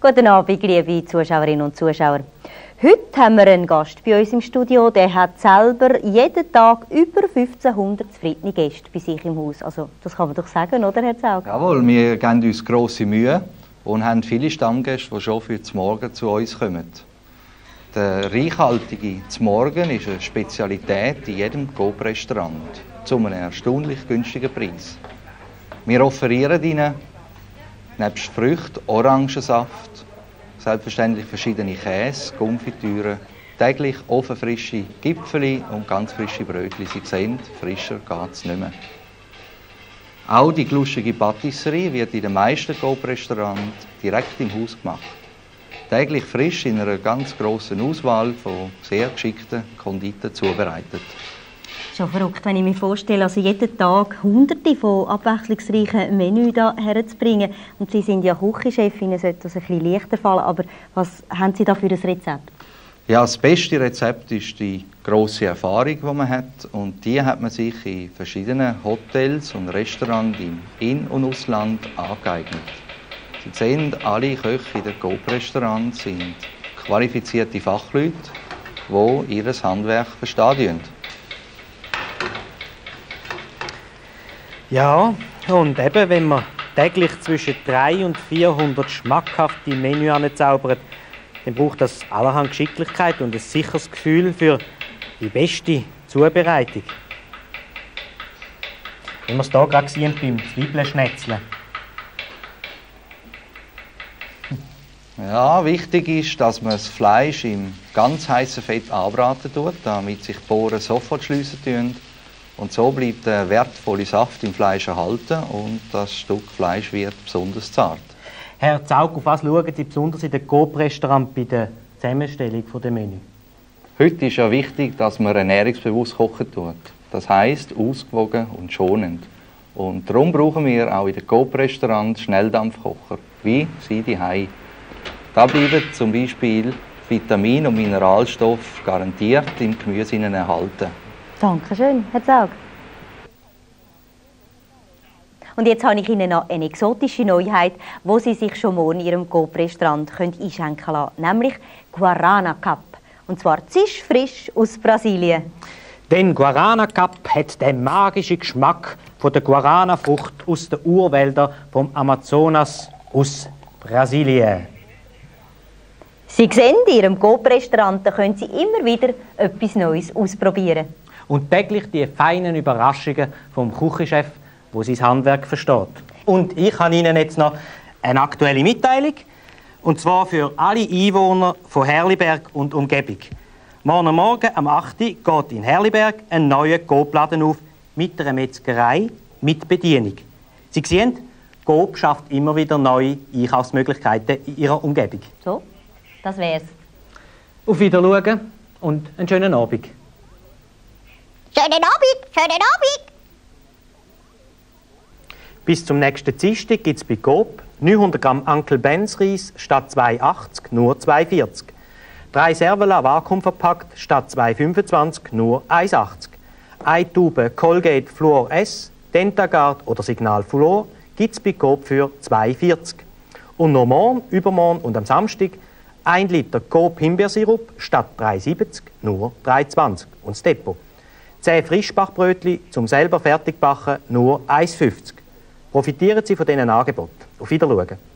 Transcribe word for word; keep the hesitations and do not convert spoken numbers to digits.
Guten Abend, liebe Zuschauerinnen und Zuschauer. Heute haben wir einen Gast bei uns im Studio, der hat selber jeden Tag über fünfzehnhundert zufriedene Gäste bei sich im Haus. Also, das kann man doch sagen, oder, Herr Zaug? Jawohl, wir geben uns grosse Mühe und haben viele Stammgäste, die schon für den Morgen zu uns kommen. Der reichhaltige Morgen ist eine Spezialität in jedem Coop-Restaurant zu einem erstaunlich günstigen Preis. Wir offerieren Ihnen nebst Früchten, Orangensaft, selbstverständlich verschiedene Käse, Konfitüre, täglich ofenfrische Gipfeli und ganz frische Brötchen. Sie sehen, frischer geht es nicht mehr. Auch die lustige Patisserie wird in den meisten Coop-Restaurants direkt im Haus gemacht. Täglich frisch in einer ganz grossen Auswahl von sehr geschickten Konditen zubereitet. Schon verrückt, wenn ich mir vorstelle, also jeden Tag hunderte von abwechslungsreichen Menüs da herzubringen. Und Sie sind ja Küchenchefin, Ihnen sollte das ein bisschen leichter fallen. Aber was haben Sie da für ein Rezept? Ja, das beste Rezept ist die grosse Erfahrung, die man hat. Und die hat man sich in verschiedenen Hotels und Restaurants im In- und Ausland angeeignet. Sie sehen, alle Köche in den Coop-Restaurants sind qualifizierte Fachleute, die ihr Handwerk verstehen. Ja, und eben, wenn man täglich zwischen dreihundert und vierhundert schmackhafte Menüs anzaubert, dann braucht das allerhand Geschicklichkeit und ein sicheres Gefühl für die beste Zubereitung. Wie wir es hier gerade sehen beim Zwiebelschnetzeln. Ja, wichtig ist, dass man das Fleisch im ganz heißen Fett anbraten tut, damit sich die Poren sofort schliessen tun. Und so bleibt der wertvolle Saft im Fleisch erhalten und das Stück Fleisch wird besonders zart. Herr Zaug, auf was schauen Sie besonders in den Coop-Restaurants bei der Zusammenstellung der Menü? Heute ist ja wichtig, dass man ernährungsbewusst kochen tut. Das heisst, ausgewogen und schonend. Und darum brauchen wir auch in den Coop-Restaurants Schnelldampfkocher, wie Sie die Hause. Da bleiben zum Beispiel Vitamin- und Mineralstoffe garantiert im Gemüse erhalten. Dankeschön, Herr Zaug. Und jetzt habe ich Ihnen noch eine exotische Neuheit, wo Sie sich schon morgen in Ihrem Coop-Restaurant einschenken lassen können, nämlich Guarana Cup. Und zwar zischfrisch aus Brasilien. Denn Guarana Cup hat den magischen Geschmack von der Guarana-Frucht aus den Urwäldern vom Amazonas aus Brasilien. Sie sehen, in Ihrem Coop-Restaurant können Sie immer wieder etwas Neues ausprobieren. Und täglich die feinen Überraschungen vom Küchenchef, der sein Handwerk versteht. Und ich habe Ihnen jetzt noch eine aktuelle Mitteilung. Und zwar für alle Einwohner von Herliberg und Umgebung. Morgen Morgen am acht Uhr geht in Herliberg ein neuer Coop-Laden auf mit einer Metzgerei mit Bedienung. Sie sehen, Coop schafft immer wieder neue Einkaufsmöglichkeiten in ihrer Umgebung. So, das wär's. Auf Wiedersehen und einen schönen Abend. Schönen Abend, schönen Abend! Bis zum nächsten Dienstag gibt es bei Coop neunhundert Gramm Uncle Ben's Reis statt zwei achtzig nur zwei vierzig. Drei Servola Vakuum verpackt statt zwei fünfundzwanzig nur eins achtzig. Eine Tube Colgate Fluor S, Dentagard oder Signal Fluor gibt es bei Coop für zwei vierzig. Und noch morgen, übermorgen und am Samstag ein Liter Coop Himbeersirup statt drei siebzig nur drei zwanzig. Und das Depot. zehn Frischbachbrötchen zum selber fertigbacken nur eins fünfzig. Profitieren Sie von diesen Angeboten. Auf Wiedersehen.